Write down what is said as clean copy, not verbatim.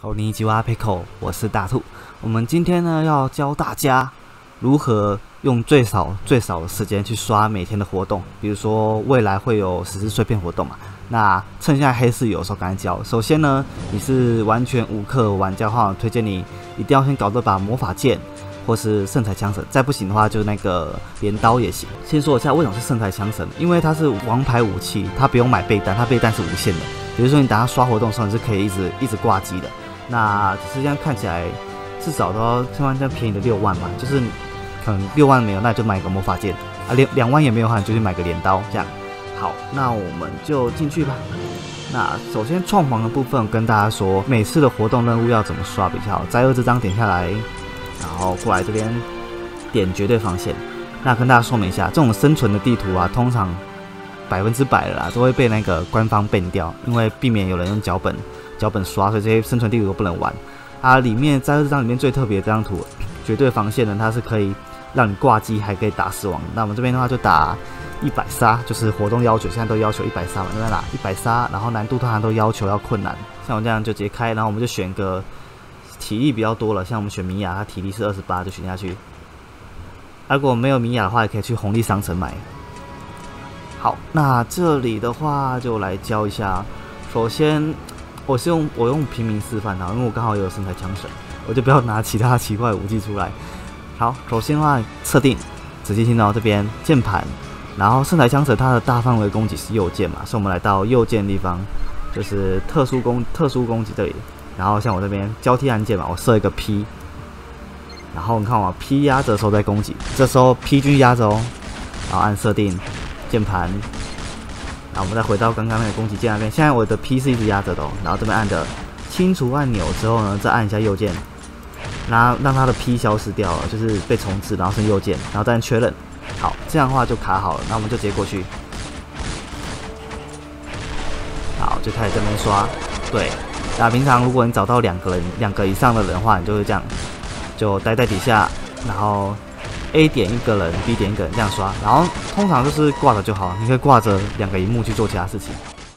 こんにちは，Pickle，我是大兔。我们今天呢要教大家如何用最少的时间去刷每天的活动。比如说未来会有10日碎片活动嘛，那趁现在黑市有的时候赶紧教。首先呢，你是完全无氪玩家的话，推荐你一定要先搞这把魔法剑或是圣才枪神，再不行的话就那个镰刀也行。先说一下为什么是圣才枪神，因为它是王牌武器，它不用买倍弹，它倍弹是无限的。比如说你等它刷活动的时候，你是可以一直挂机的。那只是这样看起来，至少都要像这样便宜的6万吧，就是可能6万没有，那就买个魔法剑啊，2万也没有的话，你就去买个镰刀这样。好，那我们就进去吧。那首先创皇的部分，跟大家说，每次的活动任务要怎么刷比较好。灾厄这张点下来，然后过来这边点绝对防线。那跟大家说明一下，这种生存的地图啊，通常100%的啦，都会被那个官方 ban 掉，因为避免有人用脚本刷，所以这些生存地图都不能玩。啊，里面在这张里面最特别的这张图，绝对防线呢，它是可以让你挂机，还可以打死亡。那我们这边的话就打100杀，就是活动要求，现在都要求100杀嘛，对吧？打100杀，然后难度通常都要求要困难，像我这样就直接开，然后我们就选个体力比较多了，像我们选米娅，它体力是28，就选下去。如果没有米娅的话，也可以去红利商城买。好，那这里的话就来教一下，首先。我用平民示范，因为我刚好有圣才枪神，我就不要拿其他奇怪的武器出来。好，首先的话设定，直接进到这边键盘，然后圣才枪神它的大范围攻击是右键嘛，所以我们来到右键的地方，就是特殊攻击这里。然后像我这边交替按键嘛，我设一个 P， 然后你看我 P 压着的时候再攻击，这时候 P 继续压着哦，然后按设定键盘。然后我们再回到刚刚那个攻击键那边，现在我的 P 是一直压着的哦，然后这边按的清除按钮之后呢，再按一下右键，让它的 P 消失掉了，就是被重置，然后是右键，然后再按确认。好，这样的话就卡好了，那我们就直接过去。好，就开始这边刷。对，那平常如果你找到2个以上的人的话，你就会这样，就待在底下，然后A 点1个人 ，B 点1个人这样刷，然后通常就是挂着就好，你可以挂着2个萤幕去做其他事情。